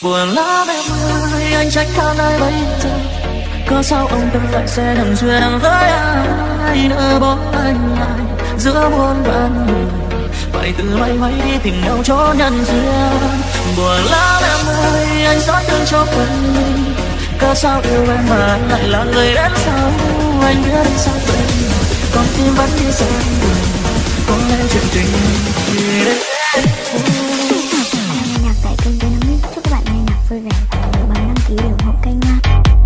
Buồn lắm em ơi, anh trách than ai bây giờ. Có sao ông ta lại sẽ nằm duyên với ai nữa bỏ anh lại giữa muôn vàn người. Phải tự loay hoay đi tìm nhau chỗ nhân duyên. Buồn lắm em ơi, anh xót thương cho phần mình. Có sao yêu em mà lại là người đến sau. Anh biết anh sao vậy, con tim vẫn đi xa đường. Có lẽ chuyện tình thì đến nghe nhạc tại kênh Dynamic. Chúc các bạn nghe nhạc vui vẻ và nhớ bấm đăng ký để ủng hộ kênh nha.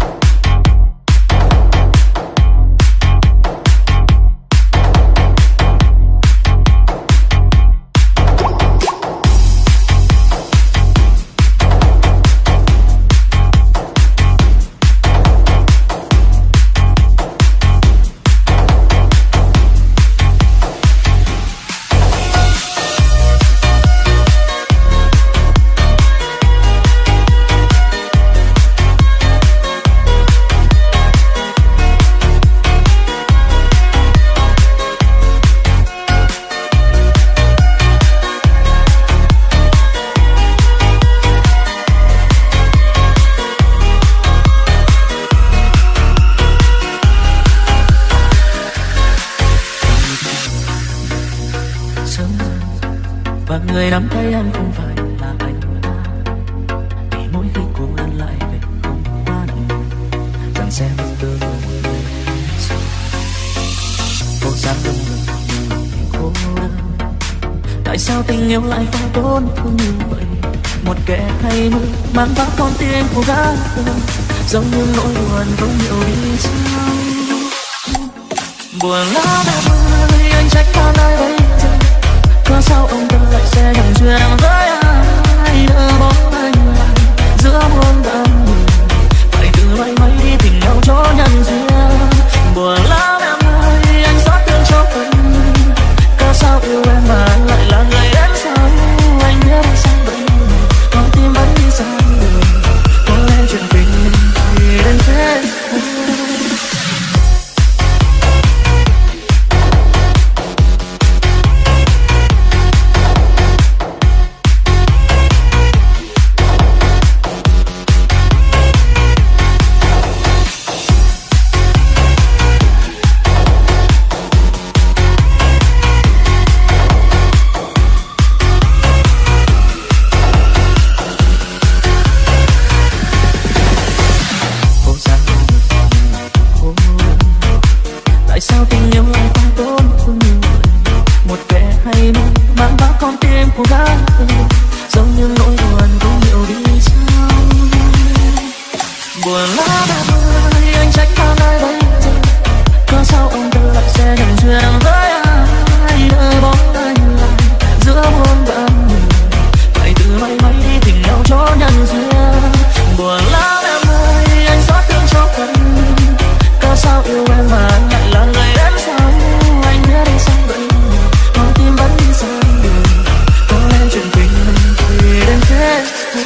và người nắm tay em không phải là anh ta. Vì mỗi khi cuộc ăn lại về không quá nặng rằng sẽ mất tương lai vô giá tâm lực khô đơn. Tại sao tình yêu lại phải tổn thương như vậy? Một kẻ hay mơ mang vác con tim của gã giống như nỗi buồn không hiểu vì sao. Buồn lắm em ơi, anh trách than ai bây giờ. Có sao ông ta lại sẽ nhầm duyên với ai nữa bỏ anh lại giữa muôn vàn người. Phải tự loay hoay đi tìm nhau chỗ nhân duyên. Buồn lắm em ơi, anh xót thương cho phần mình. Có sao yêu em mà lại là người đến sau. Anh biết anh sao vậy, con tim vẫn đi xa đường. Có lẽ chuyện tình thì đến thế. Tại sao tình yêu lại phải tổn thương như vậy? Một kẻ hay mơ mang vác con tim của gã giống như nỗi buồn không hiểu vì sao. Buồn lắm em ơi, anh trách than ai bây giờ. Có sao ông ta lại sẽ nhầm duyên với ai nữa bỏ anh lại giữa muôn vàn người. Phải tự loay hoay đi tìm nhau chỗ nhân duyên. Buồn lắm em ơi, anh xót thương cho phần mình. Có sao yêu em mà lại là người đến sau. Anh biết anh sao vậy, con tim vẫn đi xa đường. Có lẽ chuyện tình mình thì đến thế.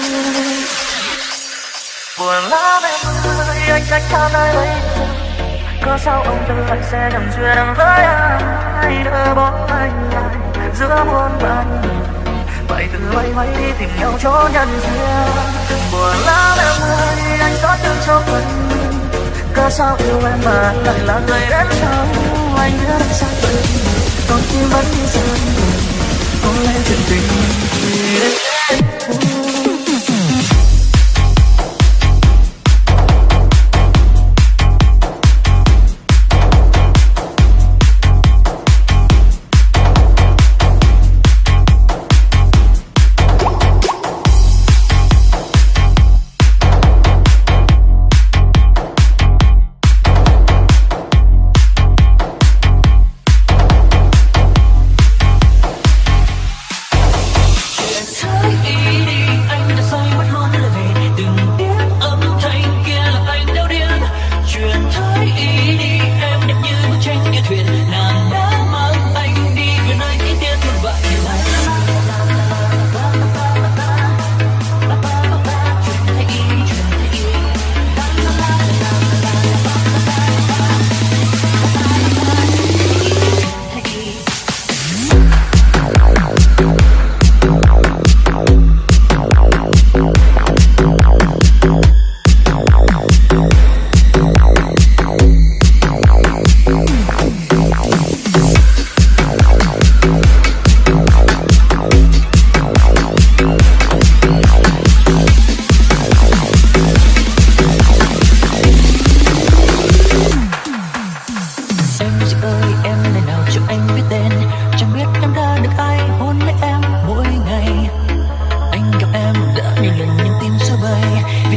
Buồn lắm em ơi, anh trách than ai bây giờ. Có sao ông ta lại sẽ nhầm duyên với ai nữa bỏ anh lại giữa muôn vàn người. Phải tự loay hoay đi tìm nhau chỗ nhân duyên. Buồn lắm em ơi, anh xót thương cho phần mình. Có sao yêu em mà lại là người đến sau. Anh biết anh sao vậy, con tim vẫn đi xa đường. Có lẽ chuyện tình thì đến thế.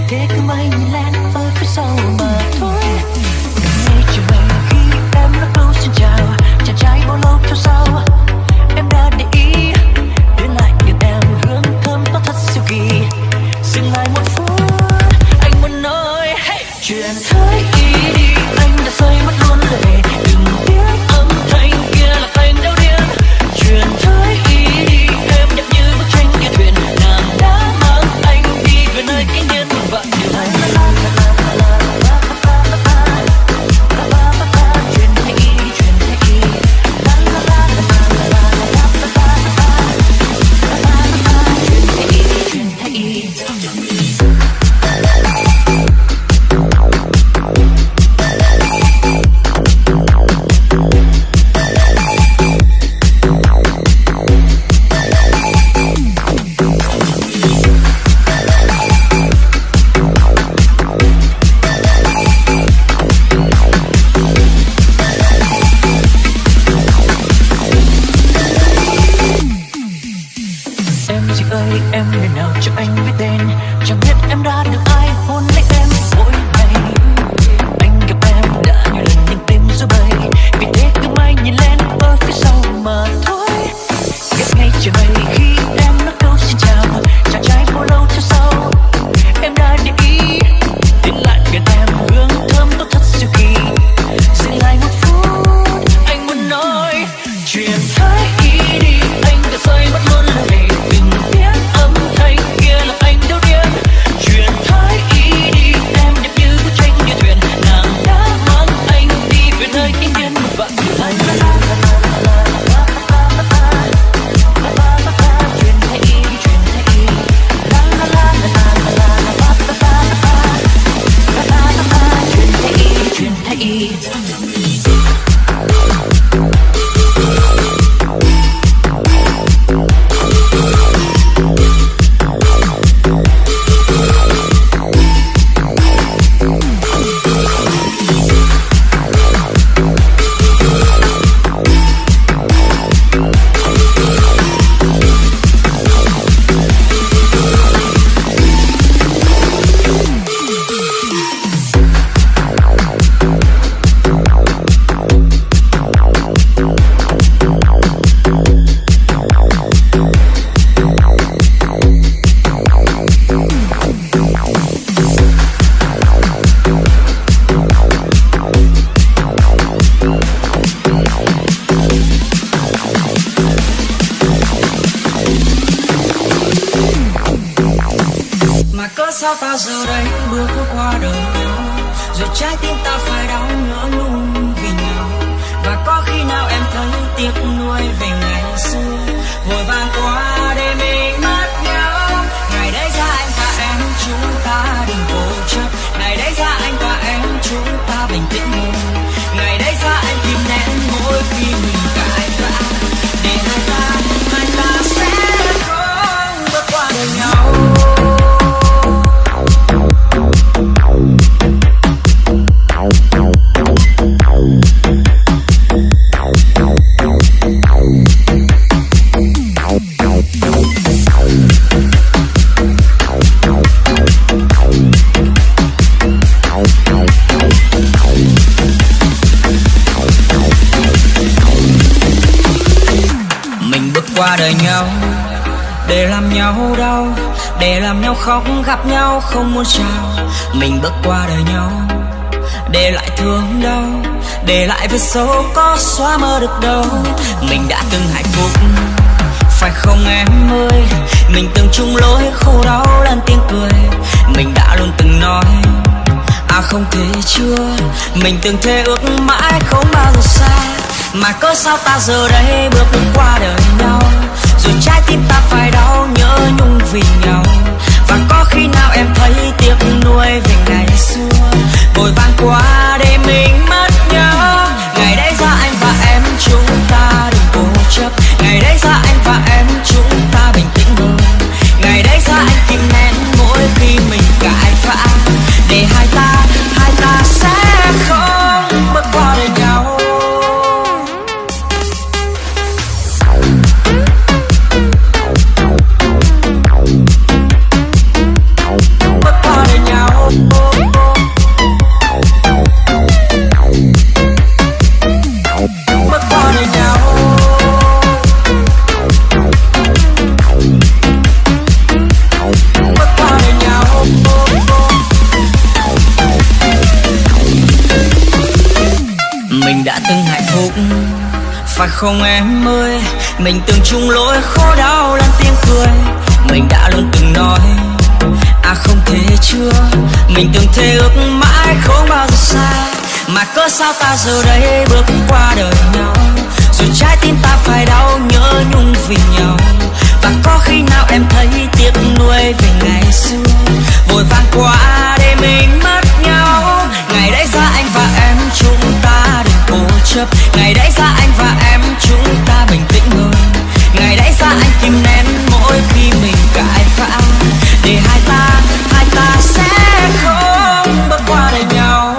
thế cứ mãi nhìn lên ở phía sau mà thôi. Nghe chiều về khi em lắc đầu xin chào, chàng trai bao lâu theo sau em đã để ý, đến lại nhìn em hương thơm tóc thật siêu kỳ. Dừng lại một phút anh muốn nói hey. Chuyện thấy ý đi anh đã rơi mất luôn lệ, đừng tiếc âm thanh kia là thành đau điên. Chuyện thấy ý đi em đẹp như bức tranh kia thuyền nàng đã mang anh đi về nơi kinh nhiên và điều này. Em ngày nào cho anh biết tên, chẳng biết em đã được ai hôn lấy em mỗi ngày. Anh gặp em đã nhiều lần nhưng tim rối bời, vì thế cứ mãi nhìn lên ở phía sau mà thôi. Ghét ngay trời mây khi em lắc đầu xin chào, chàng trai bao lâu theo sau em đã để ý, tiến lại gần em hương thơm tóc thật siêu kỳ. Dừng lại một phút anh muốn nói chuyện thấy ý đi anh đã rơi mất luôn lệ. Sao ta giờ đây bước qua đời nhau, rồi trái tim ta phải đau ngỡ ngùng vì nhau. Và có khi nào em thấy tiếc nuối về ngày xưa, vội vàng qua để mình mất nhau. Ngày đấy ra anh và em chúng ta đừng cố chấp, ngày đấy ra anh và em chúng ta bình tĩnh hơn. Ngày đấy ra anh kìm nén mỗi khi mình cãi vã, để hai ta sẽ không bước qua đời nhau. Qua đời nhau để làm nhau đau, để làm nhau khóc, gặp nhau không muốn chào. Mình bước qua đời nhau để lại thương đau, để lại vết sâu có xóa mơ được đâu. Mình đã từng hạnh phúc phải không em ơi, mình từng chung lối khổ đau lần tiếng cười. Mình đã luôn từng nói à không thể chưa, mình từng thề ước mãi không bao giờ xa. Mà cớ sao ta giờ đây bước qua đời nhau, rồi trái tim ta phải đau nhớ nhung vì nhau. Và có khi nào em thấy tiếc nuối về ngày xưa, vội vàng qua để mình mất nhau. Ngày đấy ra anh và em chúng ta đừng cố chấp, ngày đấy ra anh và em chúng ta bình tĩnh hơn. Ngày đấy ra anh kìm nén mỗi khi mình cãi vã, để hai ta sẽ không bước qua đời nhau. Phải không em ơi, mình từng chung lối khổ đau lẫn tiếng cười. Mình đã luôn từng nói à không thể chưa. Mình từng thề ước mãi không bao giờ xa. Mà cớ sao ta giờ đây bước qua đời nhau, rồi trái tim ta phải đau nhớ nhung vì nhau. Và có khi nào em thấy tiếc nuối về ngày xưa, vội vàng qua để mình mất nhau. Ngày đấy ra anh và em chúng ta đừng cố chấp. Ngày đấy ra anh và em chúng ta bình tĩnh hơn. Ngày đấy ra anh kìm nén mỗi khi mình cãi vã, để hai ta sẽ không bước qua đời nhau.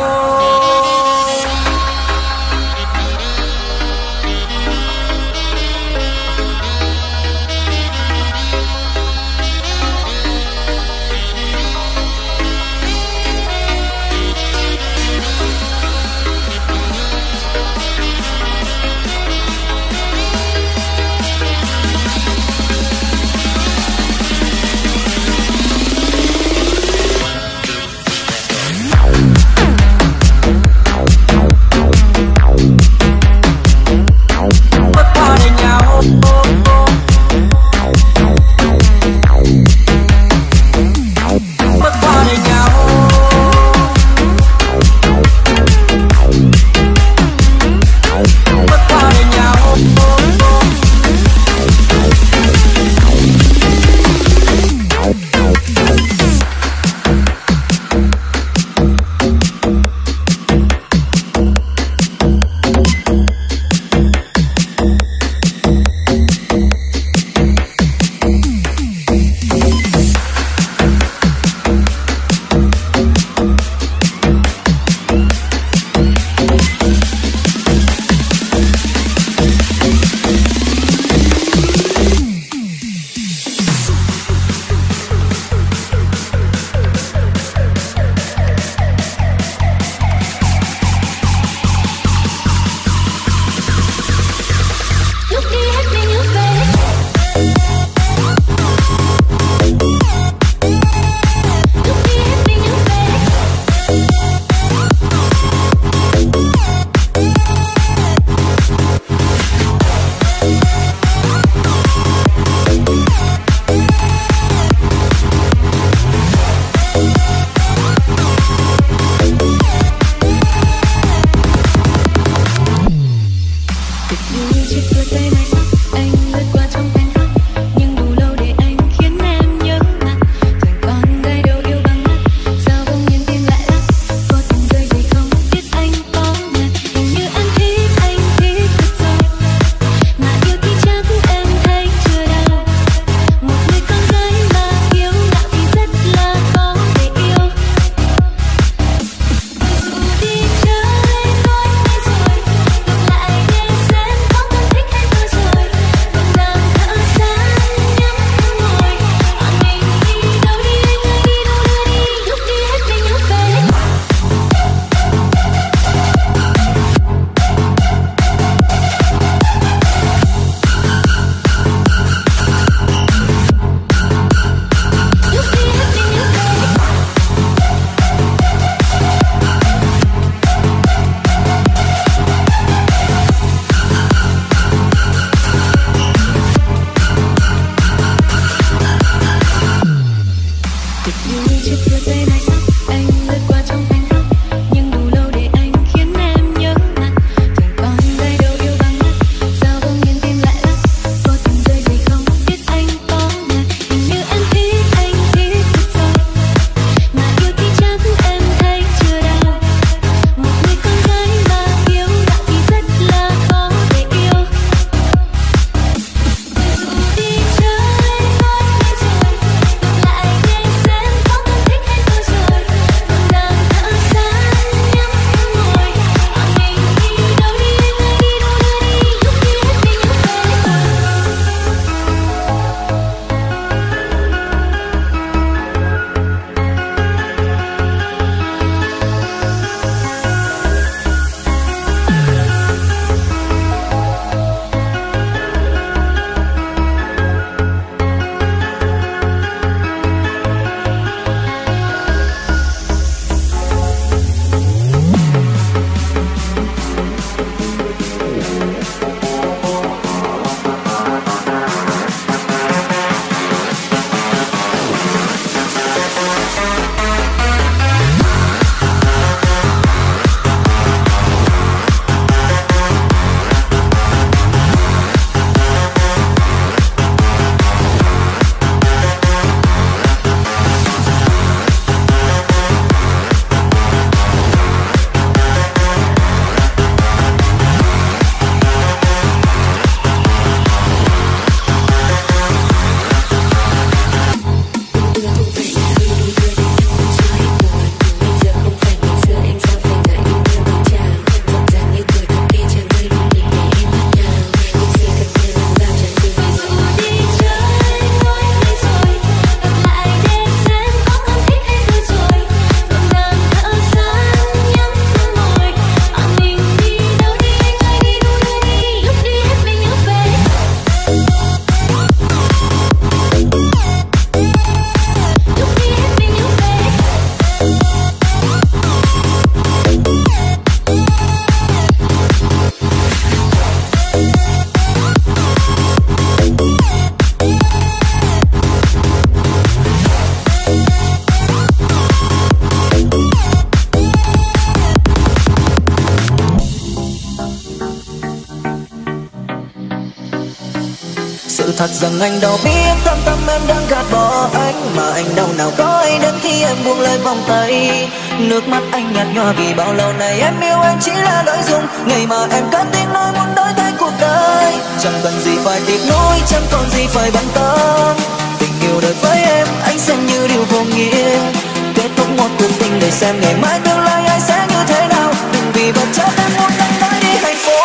thật rằng anh đâu biết thâm tâm em đang gạt bỏ anh, mà anh đâu nào có ai đến khi em buông lời vòng tay. Nước mắt anh nhạt nhòa vì bao lâu nay em yêu anh chỉ là lợi dụng, ngày mà em cất tiếng nói muốn đổi thay cuộc đời. Chẳng cần gì phải tiếc nuối, chẳng còn gì phải bận tâm. Tình yêu đời với em anh xem như điều vô nghĩa, kết thúc một cuộc tình để xem ngày mai tương lai ai sẽ như thế nào. Đừng vì vật chất em muốn anh nói đi hạnh phúc.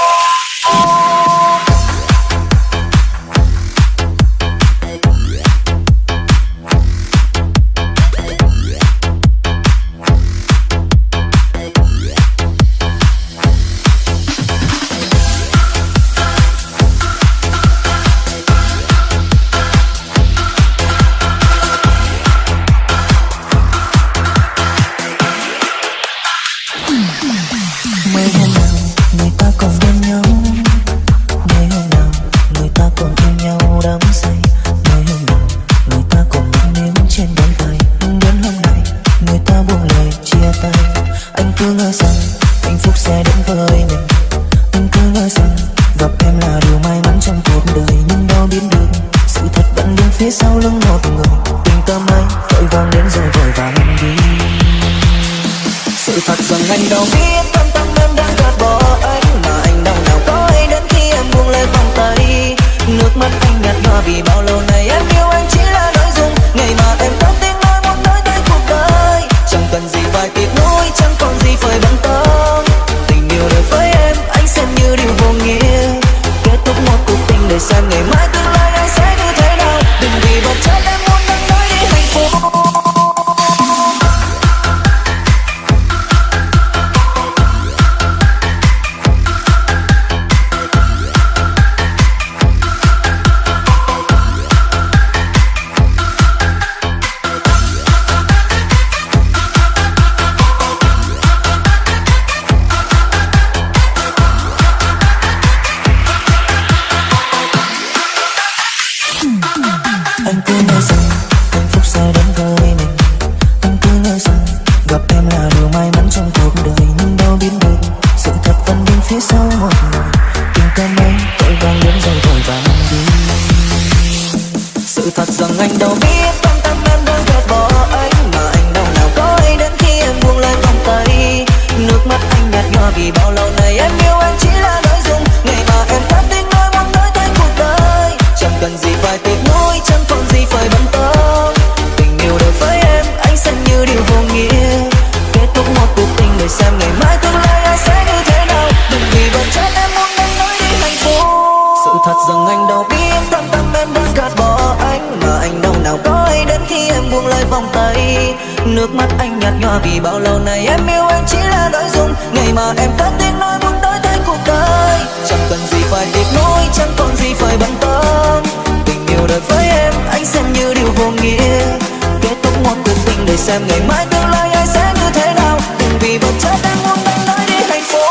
Nước mắt anh nhạt nhòa vì bao lâu nay em yêu anh chỉ là lợi dụng, ngày mà em cất tiếng nói muốn đổi thay cuộc đời. Chẳng cần gì phải tiếc nuối, chẳng còn gì phải bận tâm. Tình yêu đời với em anh xem như điều vô nghĩa, kết thúc một cuộc tình để xem ngày mai tương lai ai sẽ như thế nào. Đừng vì vật chất em muốn anh nói đi hạnh phúc.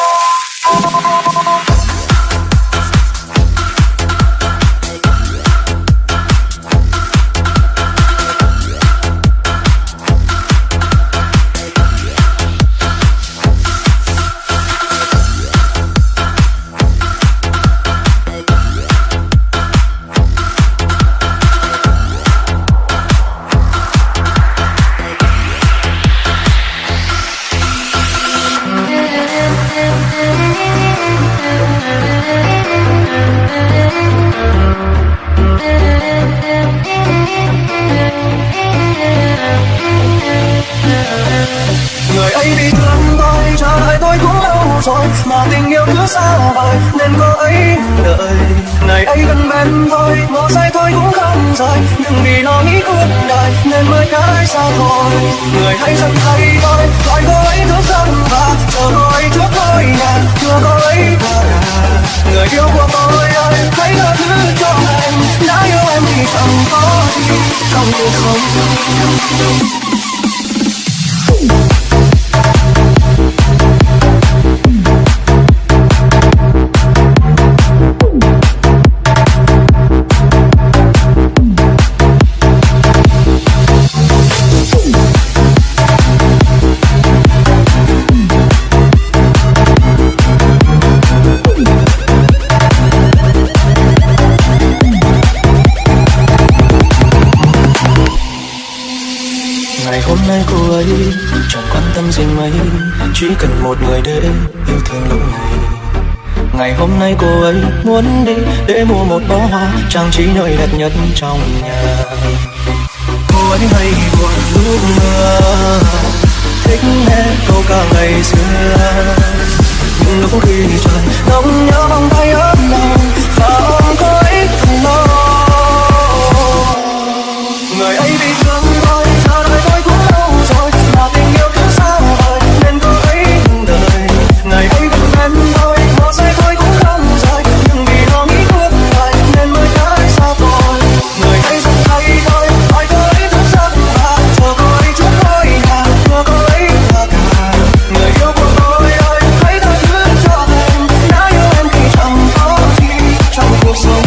Người ấy bị thương tôi, chờ đợi tôi cũng lâu rồi, mà tình yêu cứ xa vời nên cô ấy đợi. Ngày ấy gần bên tôi, một giây thôi cũng không rời, đừng vì lo nghĩ cuộc đời nên mới cái xa thôi. Người hãy dần thay tôi, gọi cô ấy thức dần và chờ cô ấy trước ngôi nhà, đưa cô ấy vào nhà. Người yêu của tôi ơi, hãy tha thứ cho em, đã yêu em thì chẳng có gì trong cuộc sống. Ngày hôm nay cô ấy chẳng quan tâm gì mấy, chỉ cần một người để yêu thương lúc này. Ngày hôm nay cô ấy muốn đi để mua một bó hoa trang trí nơi đẹp nhất trong nhà. Cô ấy hay buồn lúc mưa, thích nghe câu ca ngày xưa. Nhưng lúc khi trời nóng nhớ vòng tay ấm lòng và ôm cô ấy thật lâu. Người ấy bị thương tôi, chờ đợi tôi cũng lâu rồi, mà tình yêu cứ xa vời nên cô ấy ngừng đời. Ngày ấy gần bên tôi, một giây thôi cũng không rời, nhưng vì lo nghĩ cuộc đời nên mới thấy xa vời. Người ấy dần thay tôi, hỏi cô ấy thức giấc và chờ cô ấy chút ngôi nhà, đưa cô ấy là cả. Người yêu của tôi ơi, hãy tha thứ cho em, đã yêu em khi chẳng có gì trong cuộc sống.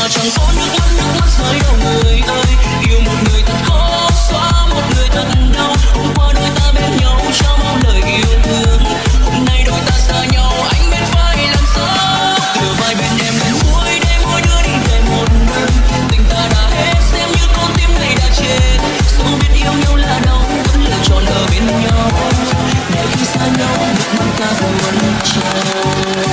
mà chẳng có nước mắt rơi đâu người ơi. Yêu một người thật khó xóa, một người thật đau. Hôm qua đôi ta bên nhau trao bao lời yêu thương, hôm nay đôi ta xa nhau anh biết phải làm sao. Từ vai bên em đến cuối để mỗi đứa đi về một nơi, tình ta đã hết xem như con tim này đã chết. Dù biết yêu nhau là đau vẫn lựa chọn ở bên nhau, để khi xa nhau nước mắt ta buồn trao.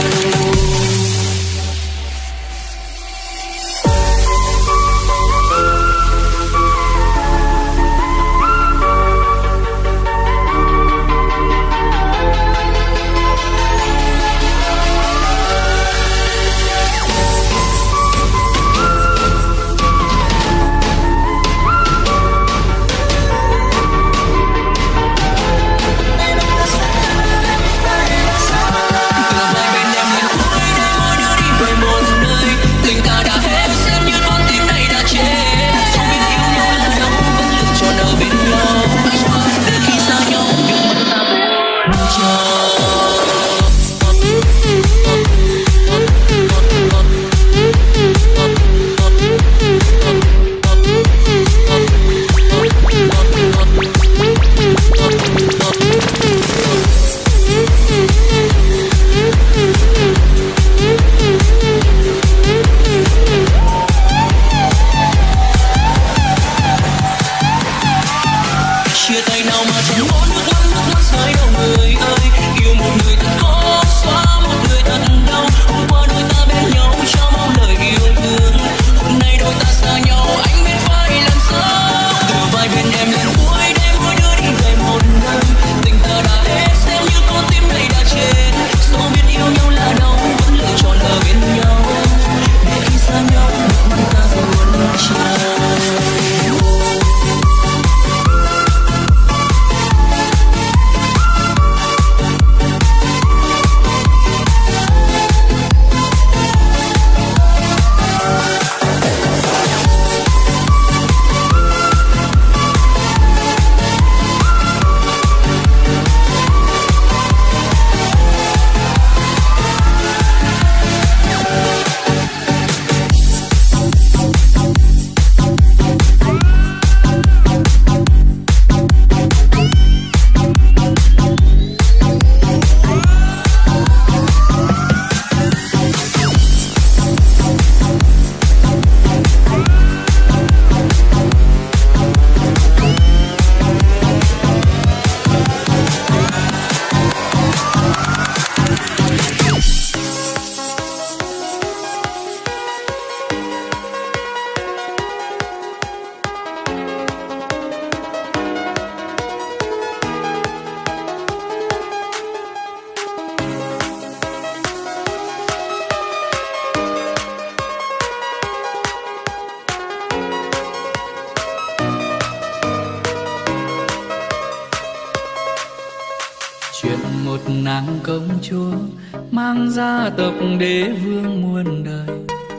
nàng công chúa mang gia tộc đế vương muôn đời,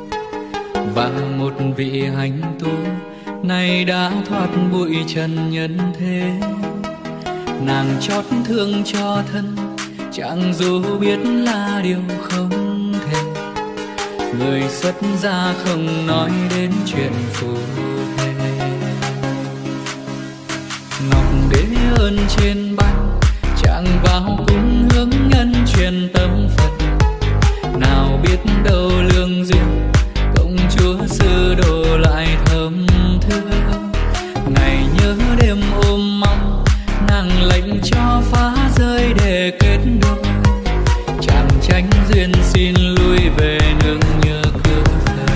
và một vị hành tu nay đã thoát bụi trần nhân thế. Nàng chót thương cho thân chẳng dù biết là điều không thể, người xuất gia không nói đến chuyện phù thề. Ngọc đế ơn trên bánh chàng vào cung hướng nhân truyền tâm Phật, nào biết đâu lương duyên công chúa sư đồ lại thơm thương. Ngày nhớ đêm ôm mong nàng lệnh cho phá rơi để kết đôi, chàng tranh duyên xin lui về nương nhờ cứu thời.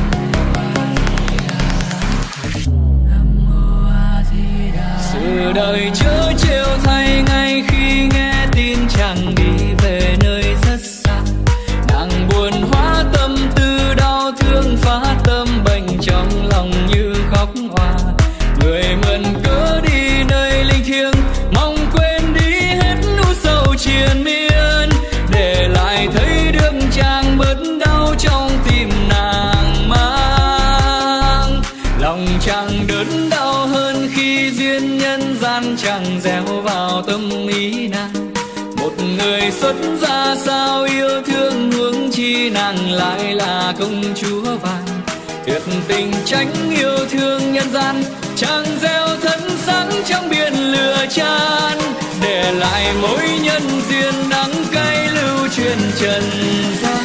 Sự đời chớ trêu thay ngay khi nghe tin chàng đi về nơi rất xa. Nàng buồn hóa tâm tư đau thương phá tâm bệnh trong lòng như khóc òa. Người mượn cớ đi nơi linh thiêng mong quên đi hết nỗi sầu triền miên, để lại thấy được chàng bớt đau trong tim nàng mang. Lòng chàng đớn đau hơn khi duyên nhân gian chẳng gieo vào tâm ý nàng. Một người xuất gia sao yêu thương huống chi nàng lại là công chúa vàng, tuyệt tình tránh yêu thương nhân gian, chàng gieo thân sáng trong biển lửa chan, để lại mối nhân duyên đắng cay lưu truyền trần gian.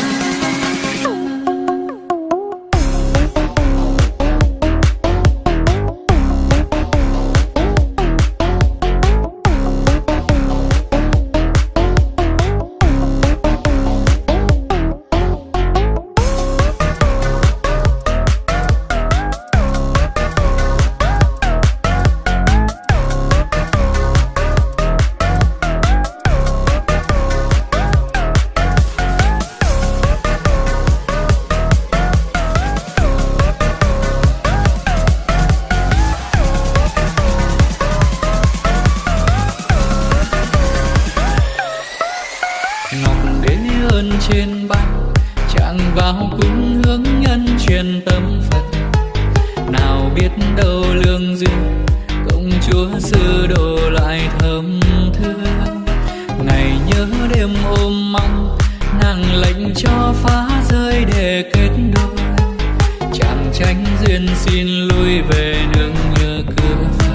Trên băng chàng vào cúng hướng nhân truyền tâm Phật, nào biết đâu lương duyên công chúa sư đồ lại thầm thương. Ngày nhớ đêm ôm mong nàng lệnh cho phá rơi để kết đôi, chàng tránh duyên xin lui về nương nhờ cửa Phật.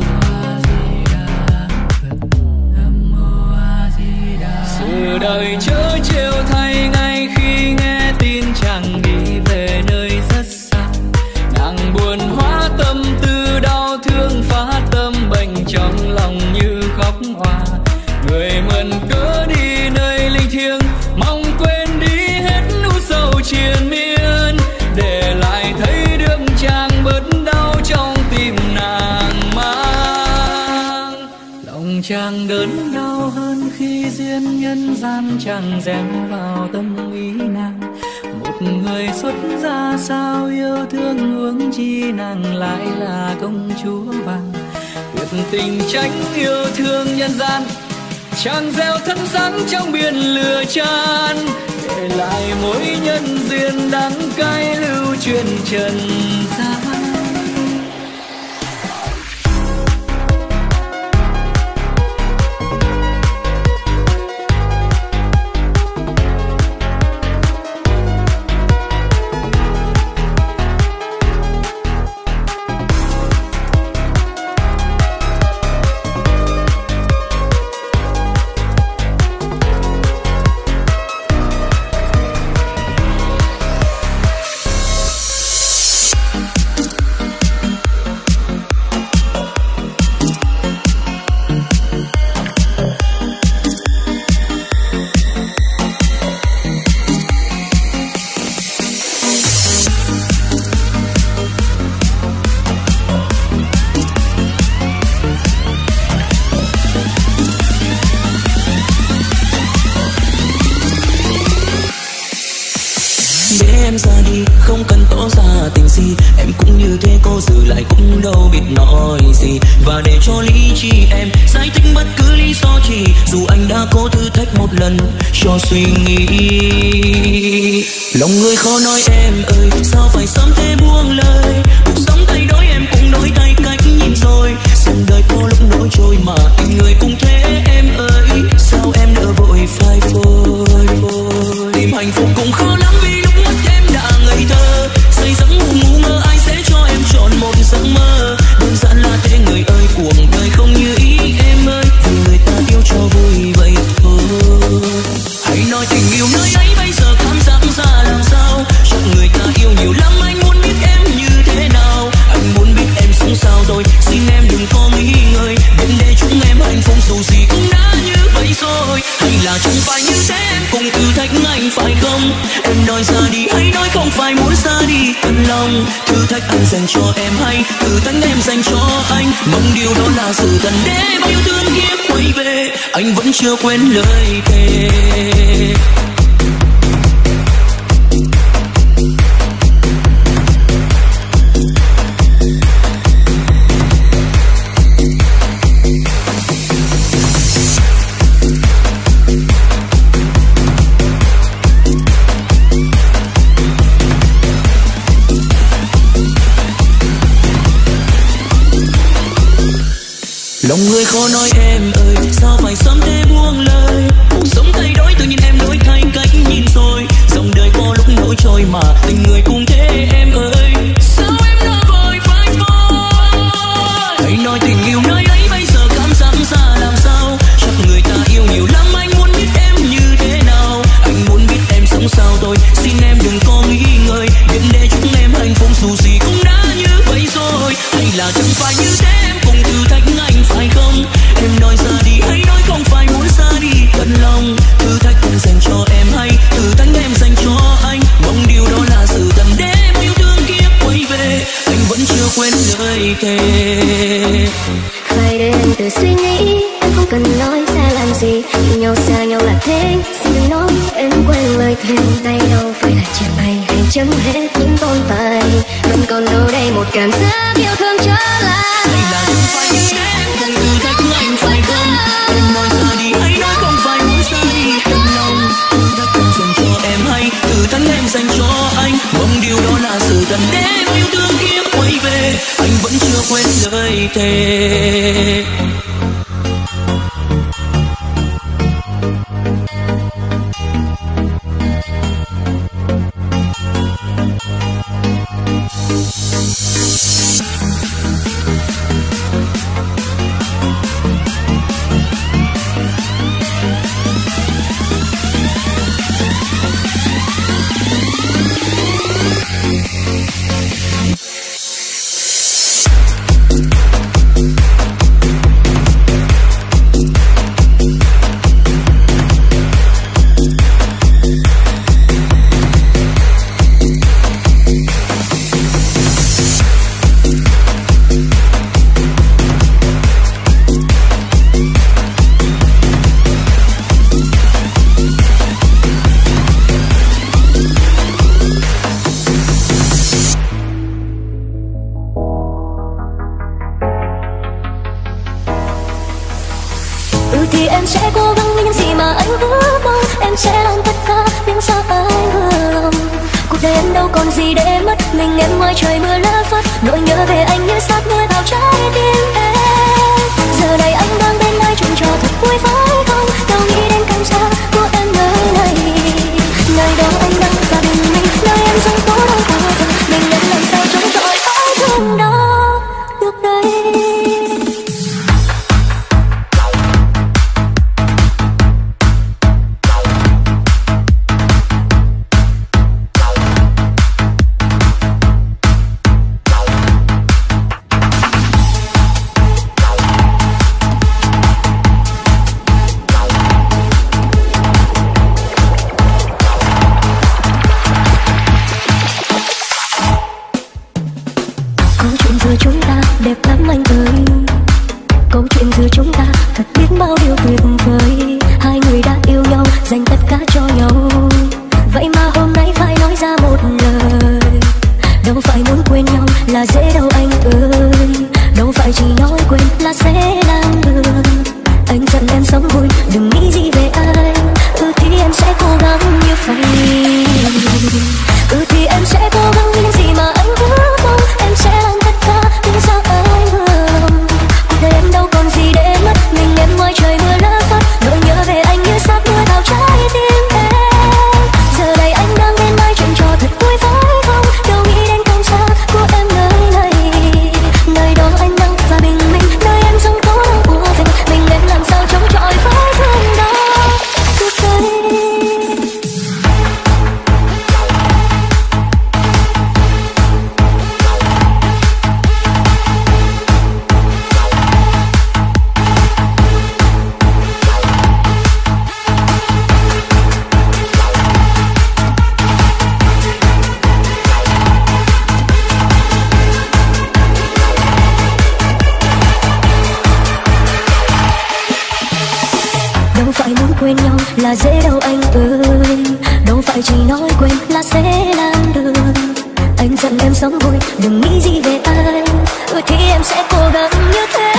Sự đời chớ trêu thay ngay khi nghe tin chàng đi về nơi rất xa, nàng buồn hóa tâm tư đau thương phá tâm bệnh trong lòng như khóc hoa. Người mượn cớ đi nơi linh thiêng mong quên đi hết nỗi sầu triền miên, để lại thấy đường chàng bớt đau trong tim nàng mang. Lòng chàng đớn đau hơn khi duyên nhân gian chàng gieo vào tâm ý nàng. Một người xuất gia sao yêu thương huống chi nàng lại là công chúa vàng. Tuyệt tình tránh yêu thương nhân gian, chàng gieo thân sáng trong biển lửa chan, để lại mối nhân duyên đắng cay lưu truyền trần gian. Không cần tỏ ra tình gì, em cũng như thế, cô giữ lại cũng đâu biết nói gì. Và để cho lý trí em giải thích bất cứ lý do gì, dù anh đã cố thử thách một lần cho suy nghĩ. Lòng người khó nói em ơi, sao phải sớm thế buông lời. Cuộc sống thay đổi em cũng đổi thay cách nhìn rồi. Dòng đời có lúc nổi trôi mà tình người cũng thế em ơi. Sao em nỡ vội phai phôi. Tìm hạnh phúc cũng khó lắm vì lúc mất em đã ngây thơ. Say giấc ngu ngơ ai sẽ cho em chọn một giấc mơ. Đơn giản là thế người ơi, cuộc đời không như ý em ơi. Vì người ta yêu cho vui vậy thôi. Hãy nói tình yêu nơi ấy bây giờ cảm giác ra làm sao. Chắc người ta yêu nhiều lắm, anh muốn biết em như thế nào. Anh muốn biết em sống sao rồi, xin em đừng có nghĩ ngơi. Đến để chúng em hạnh phúc dù gì cũng đã như vậy rồi. Hay là chẳng phải như thế em cùng thử thách anh phải không? Em nói ra đi, hãy nói không phải muốn ra đi cần lòng. Thử thách anh dành cho em hay thử thách em dành cho anh. Mong điều đó là sự thật để yêu thương kia quay về. Anh vẫn chưa quên lời thề. Lòng người khó nói em ơi, sao phải sớm thế buông lời. Cuộc sống thay đổi tự nhiên em đổi thay cách nhìn rồi. Dòng đời có lúc nổi trôi mà tình người cũng thế em ơi. đi. Em không cần nói sẽ làm gì, yêu nhau xa nhau là thế. Xin đừng nói em quên lời thề. Đây đâu phải là chuyện này hay chấm hết những tồn tại. Vẫn còn đâu đây một cảm giác yêu thương trở lại. Đây là không phải như em không thử thách anh phải không? Em nói ra đi hãy nói không phải muốn ra đi thật lòng. Thử thách anh dành cho em hay thử thách em dành cho anh. Mong điều đó là sự thật để em yêu thương kiếm quay về. Anh vẫn chưa quên lời thề. Thì em sẽ cố gắng với những gì mà anh ước mong. Em sẽ làm tất cả những sao anh vừa lòng. Cuộc đời em đâu còn gì để mất. Mình em ngoài trời mưa lá phất. Nỗi nhớ về anh như sát mưa vào trái tim em. Giờ này anh đang bên ai chuyện trò thật vui phải không? Đâu nghĩ đến cảm giác của em nơi này. Nơi đó anh đang và bình minh. Nơi em sống có đâu có thật. Mình em làm sao chống chọi phải thương đó được đây. Chúng ta đẹp lắm anh ơi. Câu chuyện giữa chúng ta thật biết bao điều tuyệt vời. Hai người đã yêu nhau, dành tất cả cho nhau. Vậy mà hôm nay phải nói ra một lời. Đâu phải muốn quên nhau là dễ đâu anh ơi. Đâu phải chỉ nói quên là sẽ làm được. Anh giận em sống vui, đừng nghĩ gì về anh. Thì em sẽ cố gắng như vậy. Thì em sẽ cố gắng những gì mà anh ước mong. Em sẽ làm tất cả những sao anh vừa lòng. Cuộc đời em đâu còn gì để mất. Mình em ngoài trời mưa lá phất. Nỗi nhớ về anh như sát mưa vào trái tim em. Giờ đây anh đang bên ai chuyện trò thật vui phải không? Đâu nghĩ đến cảm giác của em nơi này. Nơi đó anh đang và bình minh. Nơi em sống có đâu của về. Mình em làm sao chống chọi phải thương đó được đây. Đâu phải muốn quên nhau là dễ đâu anh ơi. Đâu phải chỉ nói quên là sẽ làm được. Anh giận em sống vui, đừng nghĩ gì về anh. Thì em sẽ cố gắng như thế.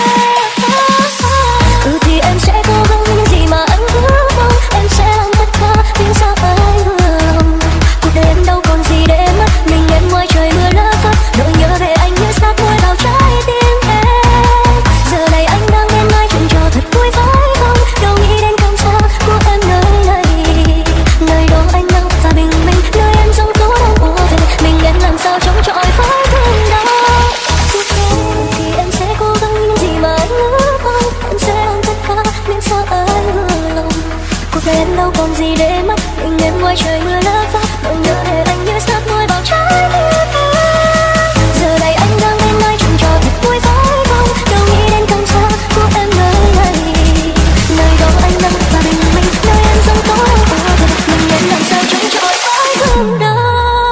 Thì em sẽ cố gắng những gì mà anh ước mong. Em sẽ làm tất cả những sao anh vừa lòng. Cuộc đời em đâu còn gì để mất. Mình em ngoài trời mưa lá phất. Nỗi nhớ về anh như sát môi vào trái tim em. Giờ này anh đang bên ai chuyện trò thật vui phải không? Đâu nghĩ đến cảm giác của em nơi này. Nơi đó anh đang và bình minh. Nơi em sống có đâu của về. Mình em làm sao chống chọi phải thương đó. Thì em sẽ cố gắng những gì mà anh ước mong. Em sẽ làm tất cả những sao anh vừa lòng. Cuộc đời em đâu còn gì để mất. Mình em ngoài trời mưa lá phất. Nỗi nhớ về anh như sát môi vào trái tim em. Giờ này anh đang bên ai chuyện trò thật vui phải không? Đâu nghĩ đến cảm giác của em nơi này. Nơi đó anh đang và bình minh. Nơi em sống có đâu của về. Mình em làm sao chống chọi phải thương đó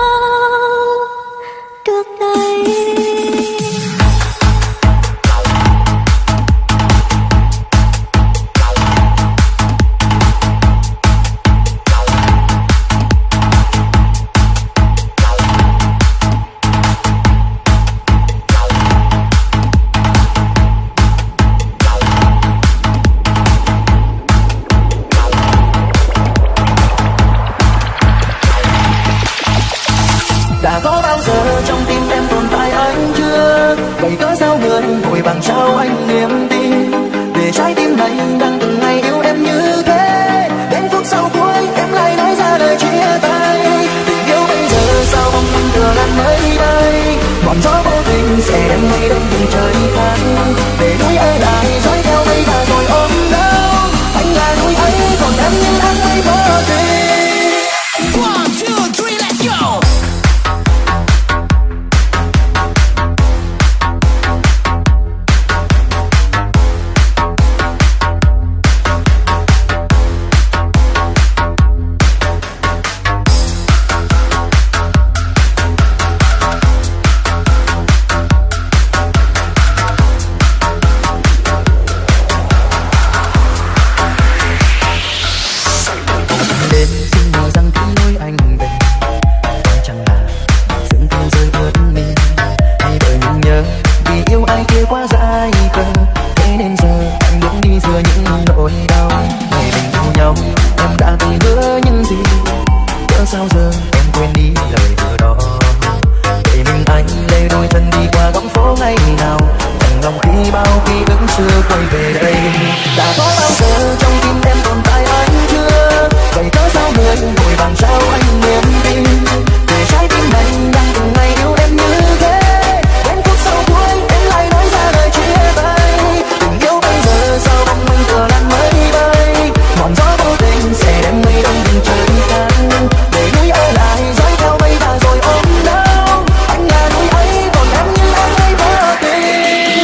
được đây. Đã có bao giờ trong tim em tồn tại anh chưa? Vậy cớ sao người vội vàng trao anh niềm tin để trái tim này đang từng ngày yêu em như thế? Đến phút sau cuối em lại nói ra lời chia tay. Tình yêu bây giờ sao bóng mình tựa làn mây bay, ngọn gió vô tình sẽ đem mây đông từng trời tan để núi ở lại dõi theo mây và rồi ôm đau. Anh là núi ấy còn em như anh ấy vô tình.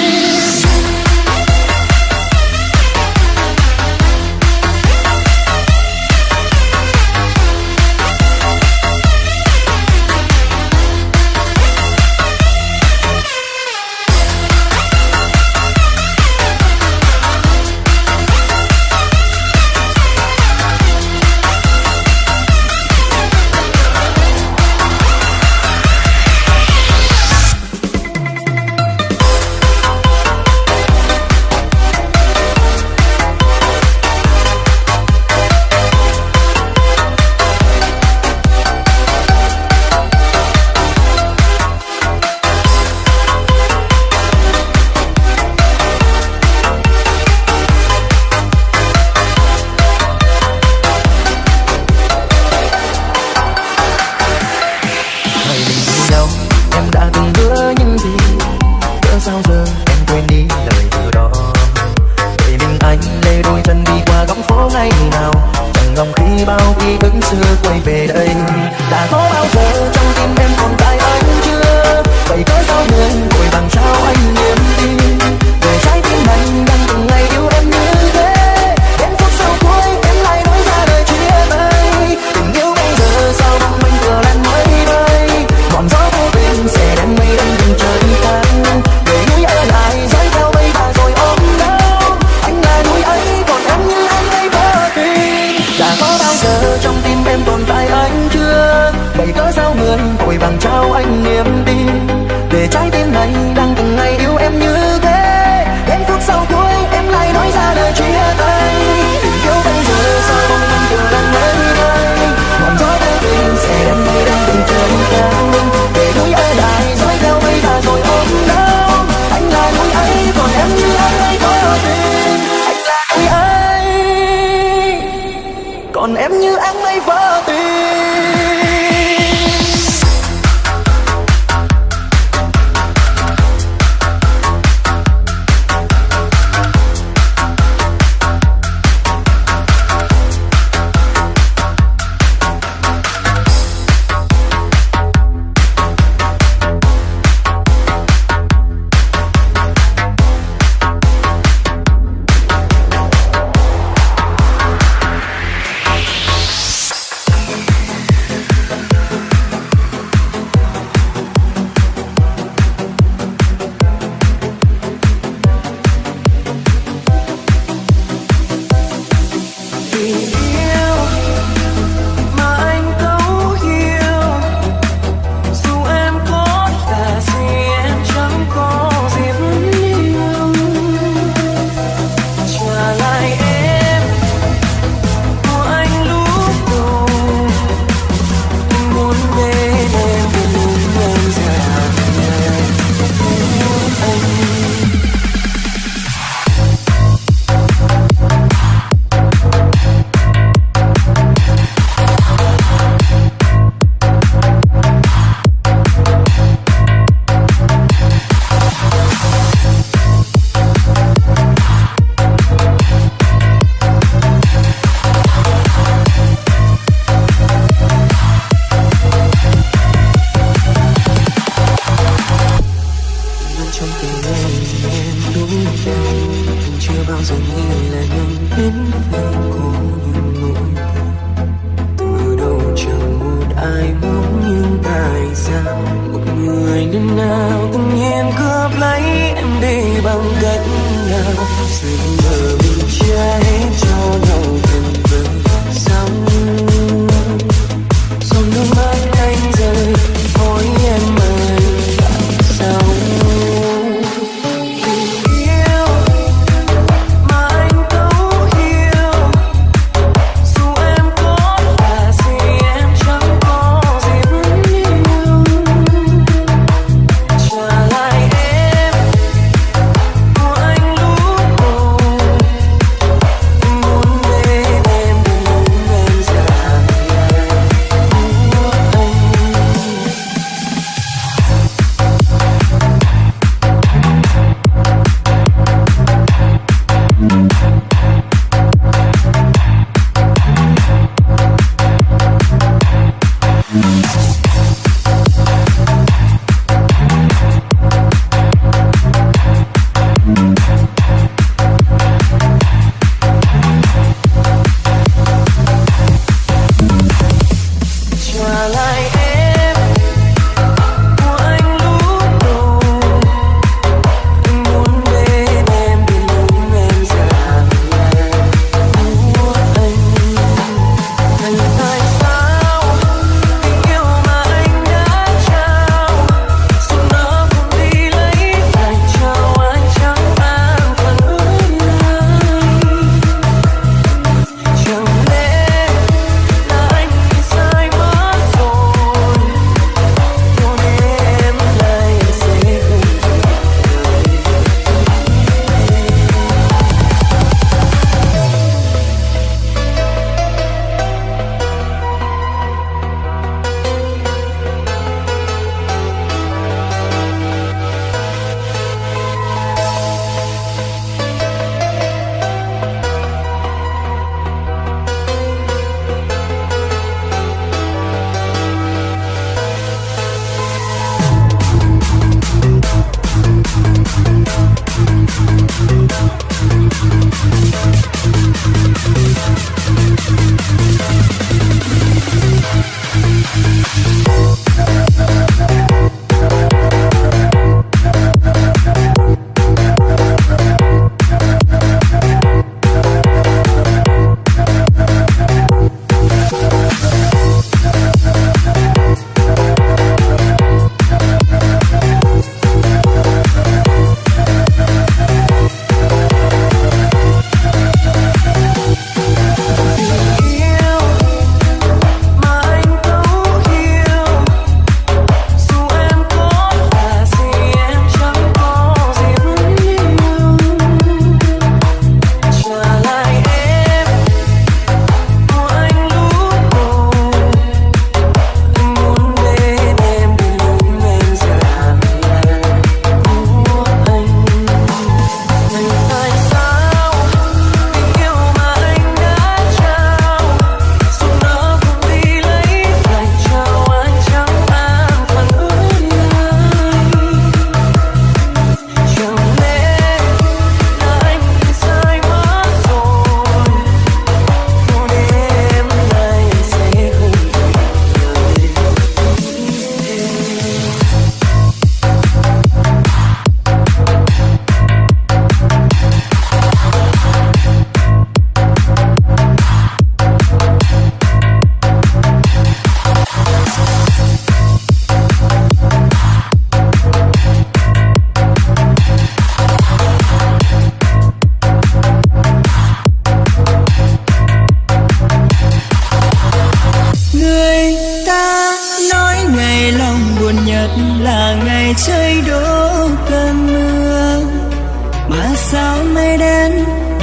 Còn em như áng mây vỡ tình.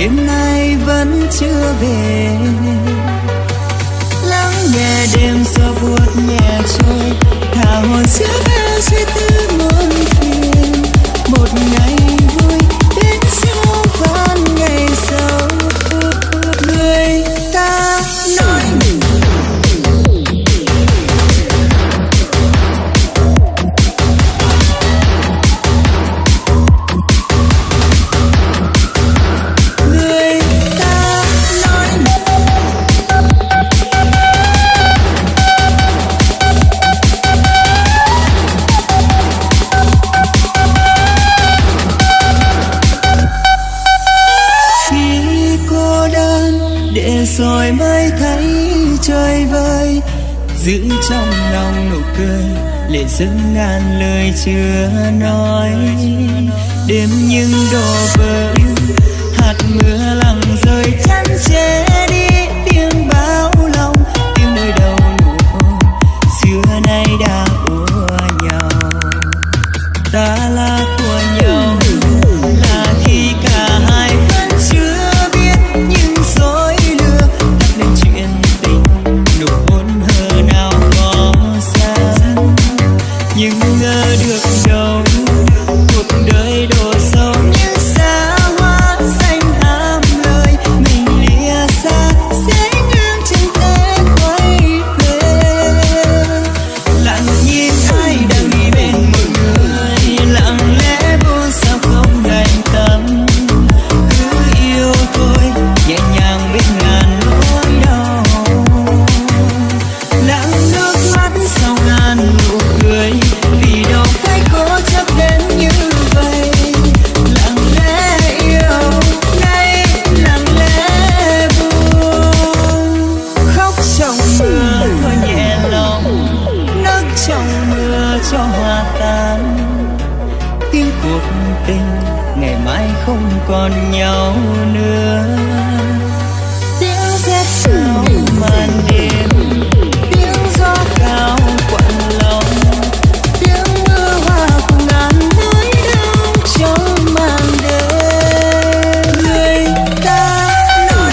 đêm nay vẫn chưa về. Lắng nghe đêm gió buốt nhẹ trôi, thả hồn giữa bao suy tư muôn phiền. Một ngày vui đến sau vạn ngày sau, người ta nói rồi mới thấy trời vơi, giữ trong lòng nụ cười lệ dâng ngàn lời chưa nói. Đêm nhưng đổ vỡ, hạt mưa lặng rơi chắn che đi tiếng bao lòng, tiếng nơi đầu nụ hôn xưa nay đã của nhau. Ta là của nhau là khi cả hai vẫn chưa biết, nhưng dối lừa đặt nên chuyện tình, nụ hôn hờ nào có xa. Nhưng ngờ được đâu cuộc đời đổ sâu như xa hoa xanh ám lời, mình lìa xa sẽ ngưng chân thế quay về. Lặng nhìn ai đang đi bên một người, lặng lẽ buồn sao không đành tâm. Cứ yêu thôi nhẹ nhàng biết ngàn nỗi đau, lặng nước mắt sau ngàn nụ cười, vì đâu phải cố chấp đến như vậy. Lặng lẽ yêu nay lặng lẽ buồn, khóc trong mưa thôi nhẹ lòng, nấc trong mưa cho hòa tan. Tiếng cuộc tình ngày mai không còn nhau nữa, tiếng rét cao màn đêm, tiếng gió cao quặn lòng, tiếng mưa hoa cùng ngàn nỗi đau trong màn đêm. Người ta nói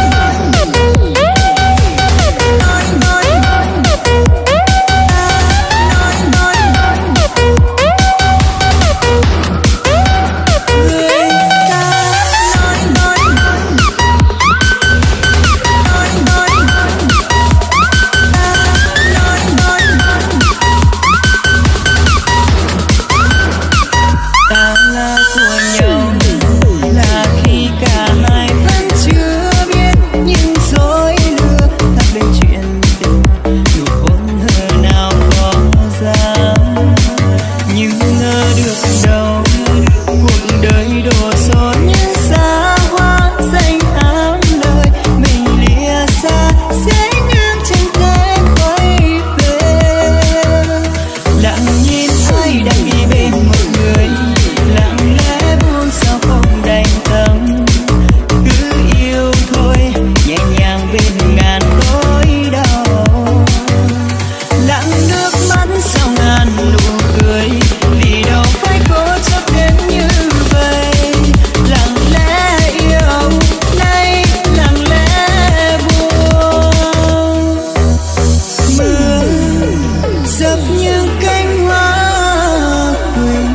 ta là của nhau là khi cả hai vẫn chưa biết, nhưng dối lừa thật lên chuyện tình, nụ hôn hờ nào có dám. Nhưng ngờ được đâu cuộc đời đổ xô như xa hoa xanh ám lời, mình lìa xa sẽ ngưng chân thế quay về. Lặng nhìn ai đang đi bên một người, lặng lẽ buồn sao không đành tâm. Cứ yêu thôi nhẹ nhàng bên ngàn nỗi đau, lặng nước mắt sau ngàn nụ cười, vì đâu phải cố chấp đến như vậy. Lặng lẽ yêu nay lặng lẽ buồn, mưa dập những cánh hoa quỳnh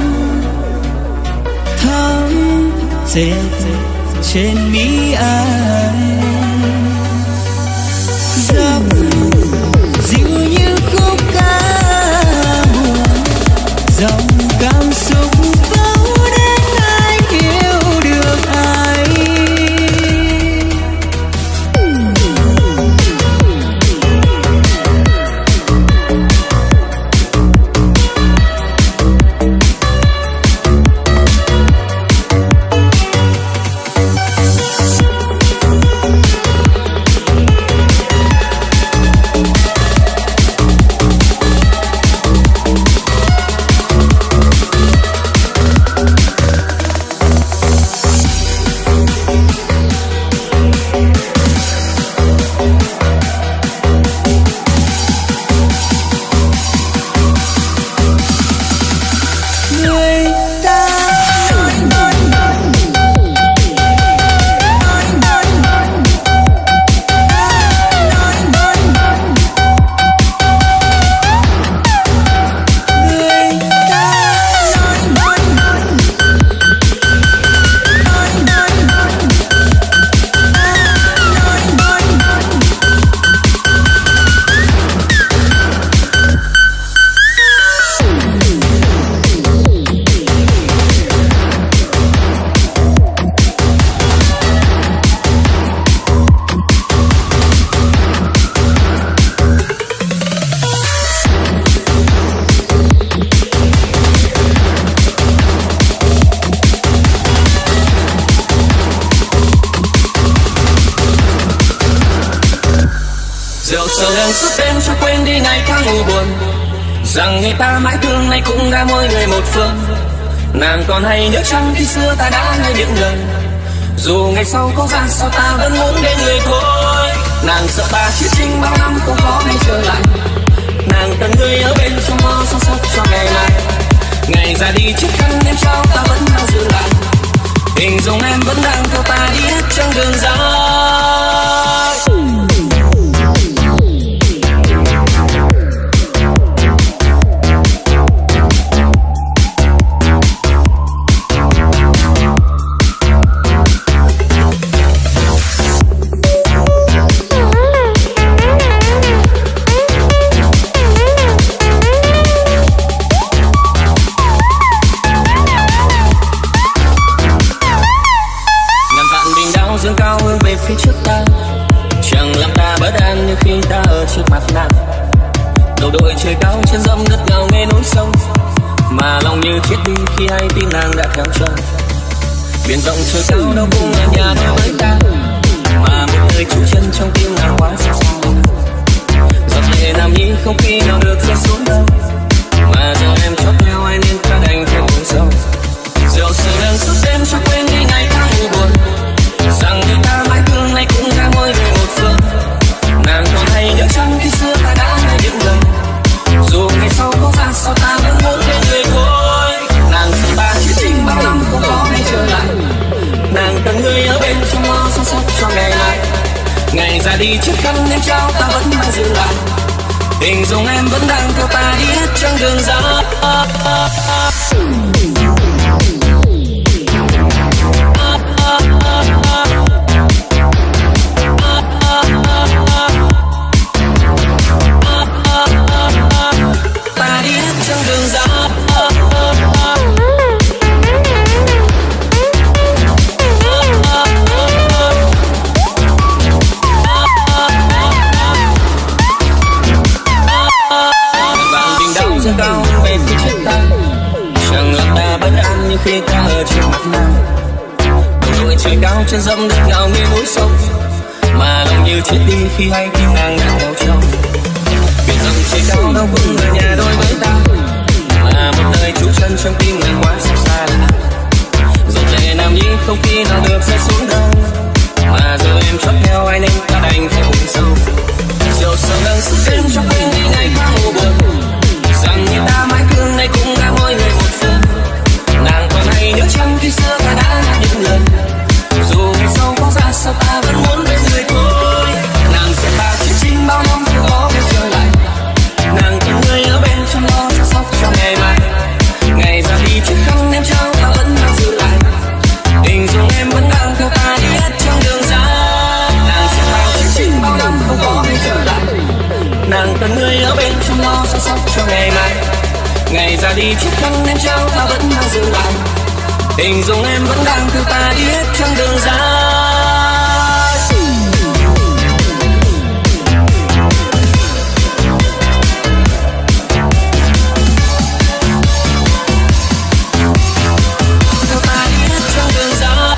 thắm dệt trên mi ai, dập dịu như khúc ca buồn, dòng cảm xúc thấu đến ai yêu được ai. Rượu sầu đang suốt đêm cho quên đi ngày tháng u buồn, rằng người ta mãi thương nay cũng đã mỗi người một phương. Nàng còn hay nhớ chăng khi xưa ta đã nghe những lời, dù ngày sau có ra sao ta vẫn muốn bên người thôi. Nàng sợ ta chia chinh bao năm không có ngày trở lại, nàng cần người ở bên trong mơ sâu sắc cho ngày mai. Ngày ra đi chiếc khăn em trao ta vẫn đang giữ lại, hình dung em vẫn đang theo ta đi hết trong đường dài. Phía trước ta chẳng làm ta bất an như khi ta ở trước mặt nàng. Đầu đội trời cao trên dẫm đất ngào nghe núi sông, mà lòng như chết đi khi hay tin nàng đã theo chồng. Biển rộng trời cao đâu cũng là nhà đối với ta, mà một nơi trú chân trong tim nàng quá xa xa. Giọt lệ nam nhi không khi nào được rơi xuống đâu, mà giờ em chót theo ai nên ta đành phải buồn sâu. Rượu sầu đang suốt đêm cho quên đi ngày tháng u buồn, rằng người ta mãi thương nay cũng đã mỗi về một phương. Nàng còn hay nhớ chăng khi xưa ta đã nghe những lời, dù ngày sau có ra sao ta vẫn muốn bên người thôi. Nàng sợ ta chia chinh bao năm không có ngày trở lại, nàng cần người ở bên trong mơ sâu sắc cho ngày mai. Ngày ra đi chiếc khăn em trao ta vẫn mang giữ lại, hình dung em vẫn đang theo ta đi hết trong đường dài. Ta đi hết trong đường dài. Vàng đình đau rất cao về phía trước ta, chẳng làm ta bất an như khi ta ở trước mặt nàng. Đầu đội trời cao trên dẫm đất ngào nghe núi sông, mà lòng như chết đi khi hay tin nàng đã theo chồng. Biển rộng trời cao đâu cũng là nhà đôi với ta, mà một nơi trú chân trong tim nàng quá xa xa lạ. Giọt lệ nam nhi không khi nào được rơi xuống đâu, mà giờ em chót theo ai nên ta đành phải buồn sâu. Rượu sầu đang suốt đêm cho quên đi ngày tháng u buồn, rằng người ta mãi thương nay cũng đã mỗi người một phương. Nàng còn hay nhớ chăng khi xưa ta đã nói những lời, dù ngày sau có ra sao ta vẫn muốn bên người thôi. Nàng sẽ ta chia chinh bao năm không có ngày trở lại, nàng cần người ở bên trong lo chăm sóc cho ngày mai. Ngày ra đi chiếc khăn em trao ta vẫn đang giữ lại, hình dung em vẫn đang theo ta đi hết trong đường dài. Nàng sẽ ta chia chinh bao năm không có ngày trở lại, nàng cần người ở bên trong lo chăm sóc cho ngày mai. Ngày ra đi chiếc khăn em trao ta vẫn đang giữ lại, hình dung em vẫn đang theo ta đi hết trong đường dài. Theo ta đi hết trong đường dài.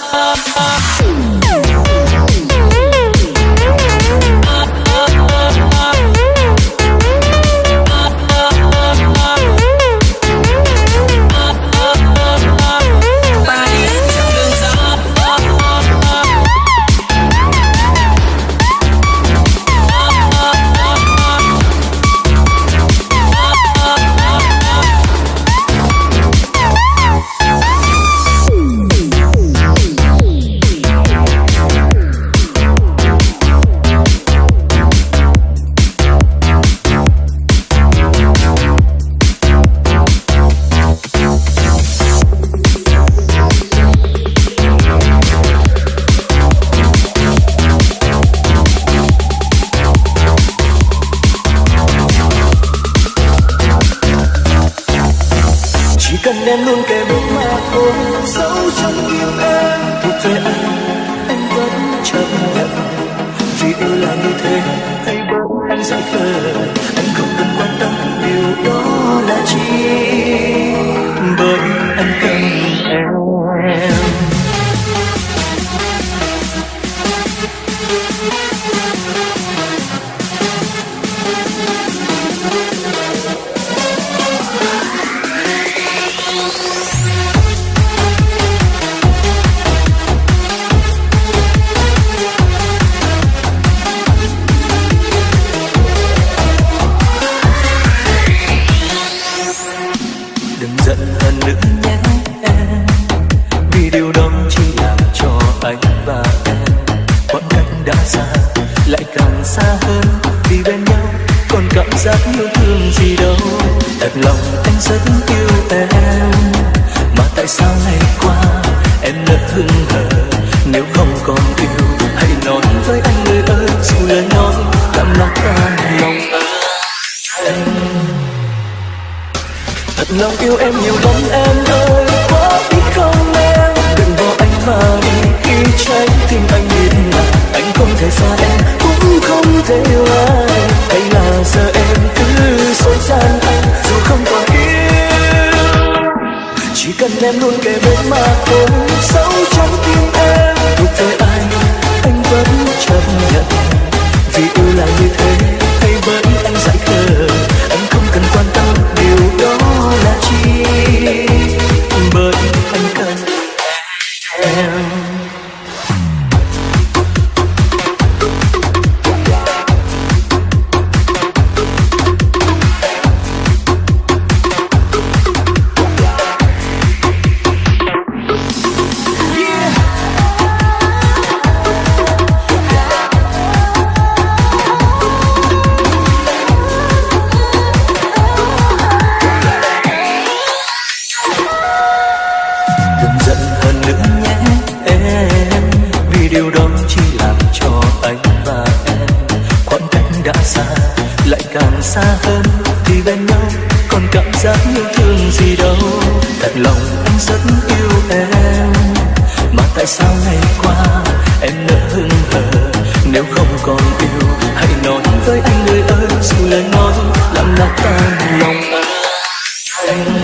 cần em luôn kề bên mà thôi. Dẫu trong tim em thuộc về anh vẫn chấp nhận. Vì yêu là như thế, hãy bớt anh giải khờ. Anh không cần quan tâm điều đó là chi, bởi anh cần em. xa lại càng xa hơn, vì bên nhau còn cảm giác yêu thương gì đâu. Thật lòng anh rất yêu em, mà tại sao ngày qua em lỡ hững hờ. Nếu không còn yêu hãy nói với anh người ơi, dù lời nói làm lọt tan lòng em. Thật lòng yêu em nhiều lắm em ơi, có biết không em? Đừng bỏ anh mà đi, khi trái tim anh biết là anh không thể xa em, cũng không thể yêu ai. Hay là giờ em cứ dối gian anh, dù không còn yêu. Chỉ cần em luôn kề bên mà thôi, sâu trong tim em thuộc về anh vẫn chấp nhận. Vì yêu là như thế, hay bởi anh dại khờ, anh không cần quan tâm điều đó là chi, bởi anh cần em. Xa hơn thì bên nhau còn cảm giác yêu thương gì đâu. Thật lòng anh rất yêu em, mà tại sao ngày qua em lỡ hững hờ. Nếu không còn yêu hãy nói với anh người ơi, dù lời nói làm lọt tan lòng anh.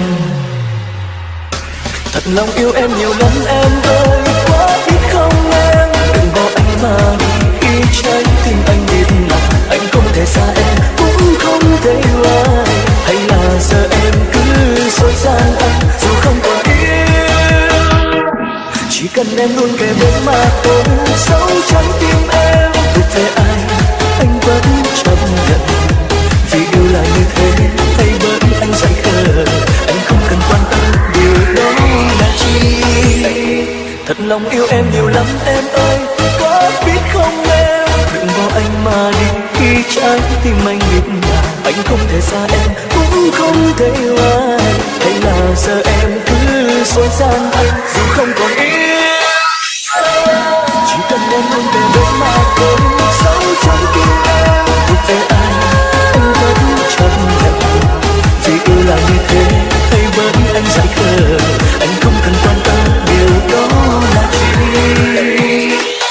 Thật lòng yêu em nhiều lắm em ơi, có biết không em? Đừng bỏ anh mà đi, khi trái tim anh biết là anh không thể xa em, cũng không thể yêu ai. Hay là giờ em cứ dối gian anh, dù không còn yêu. Chỉ cần em luôn kề bên mà thôi, sâu trong tim em thuộc về anh vẫn chấp nhận. Vì yêu là như thế, hay bởi anh dại khờ, anh không cần quan tâm điều đó là chi. Thật lòng yêu em nhiều lắm em ơi, có biết không em? Đừng bỏ anh mà đi, khi trái tim anh biết là anh không thể xa em, cũng không thể yêu ai. Hay là giờ em cứ dối gian anh, dù không còn yêu. Chỉ cần em luôn kề bên mà thôi, sâu trong tim em thuộc về anh vẫn chấp nhận. Vì yêu là như thế, hay bởi anh dại khờ, anh không cần quan tâm điều đó là gì,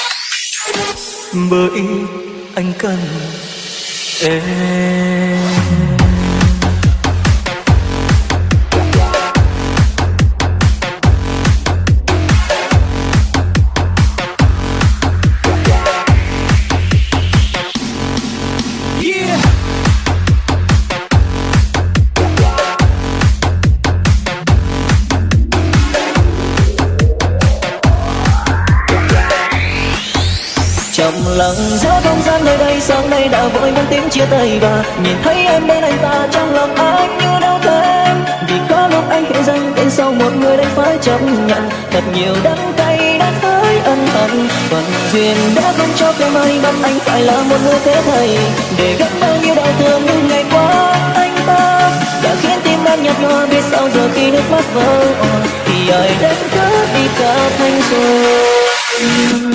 bởi anh cần em. Trầm lặng giữa không gian nơi đây, sáng nay đã vội mang tiếng chia tay, và nhìn thấy em bên anh ta trong lòng anh như đau thêm. Vì có lúc anh hiểu rằng bên sau một người đây phải chấp nhận thật nhiều đắng cay đã thấy ân hận. Phận duyên đã không cho phép may mắn anh phải là một người thế thầy, để gánh bao nhiêu đau thương những ngày qua. Anh ta đã khiến tim em nhạt nhòa, biết sao giờ khi nước mắt vỡ òa thì ai đến cướp đi cả thanh xuân.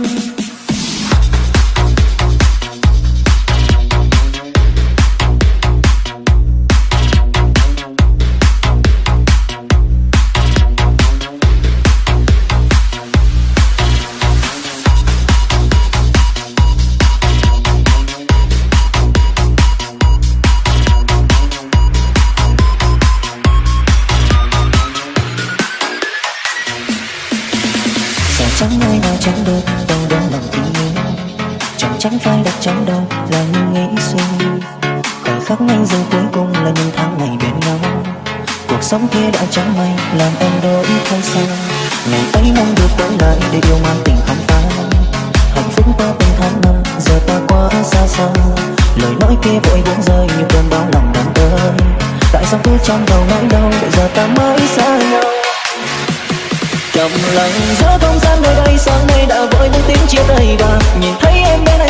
Chẳng ai nào chẳng được đâu đó lòng tình yêu, chẳng tránh phải đặt trong đầu là những nghĩ suy. Khoảnh khắc anh dừng cuối cùng là những tháng ngày bên nhau, cuộc sống kia đã chẳng may làm em đổi thay sao. Ngày ấy mong được quay lại để yêu mang tình không phai. Hạnh phúc ta từng tháng năm giờ ta quá xa xăm, lời nói kia vội buông rơi như cơn bão lòng đang tới. Tại sao cứ trong đầu nỗi đau để giờ ta mới xa nhau. Trầm lặng giữa không gian nơi đây, sáng nay đã vội những tiếng chia tay, và nhìn thấy em bên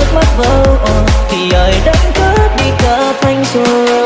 nước mắt vỡ òa thì ai đánh cướp đi cả thanh xuân.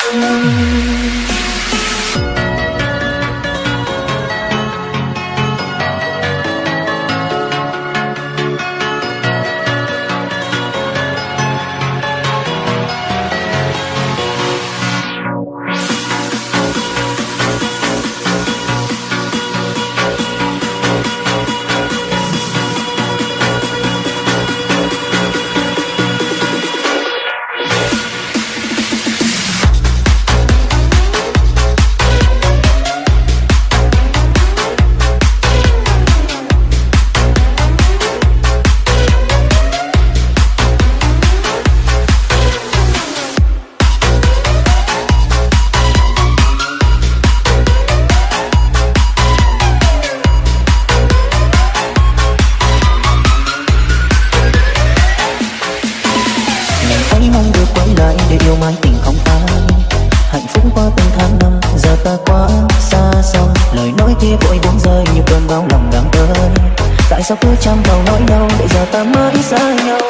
Sao cứ chăm vào nỗi đau để giờ ta mới xa nhau.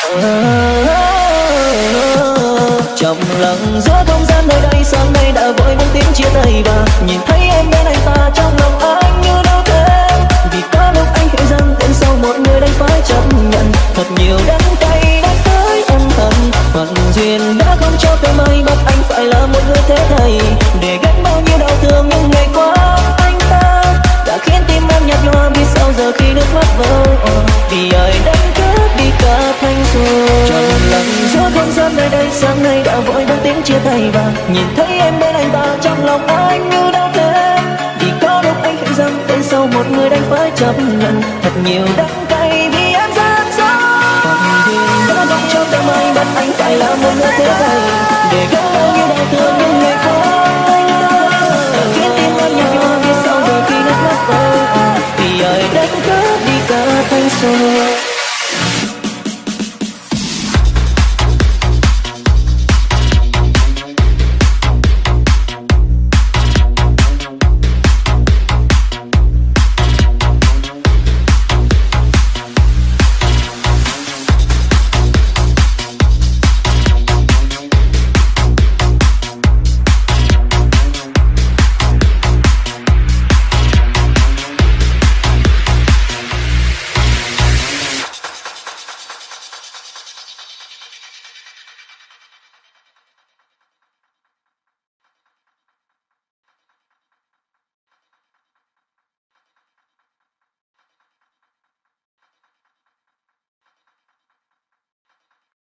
Trầm lặng giữa không gian nơi đây, sáng nay đã vội buông tiếng chia tay và nhìn thấy em bên anh ta trong lòng anh như đâu thế. Vì có lúc anh hiểu rằng tên sau một người đành phải chấp nhận thật nhiều đắng cay đã tới em thân. Phận duyên đã không cho tôi may bắt anh phải là một người thế thầy để gánh bao nhiêu đau thương những ngày qua. Anh ta đã khiến tim em nhạt nhòa, biết sao giờ khi nước mắt vỡ òa vì ai đánh cướp đi cả thanh xuân. Trầm lặng giữa không gian nơi đây, sáng nay đã vội buông tiếng chia tay và nhìn thấy em bên anh ta trong lòng anh như đau thế. Vì có lúc anh hiểu rằng tên sau một người đành phải chấp nhận thật nhiều đắng cay vì em rất rõ. Phận duyên đã không cho tôi may bắt anh phải là một người thế thầy để gánh bao nhiêu đau thương những ngày qua. Anh ta khiến tim em nhạt nhòa, biết sao giờ khi nước mắt vỡ òa vì ai đánh cướp đi cả thanh xuân.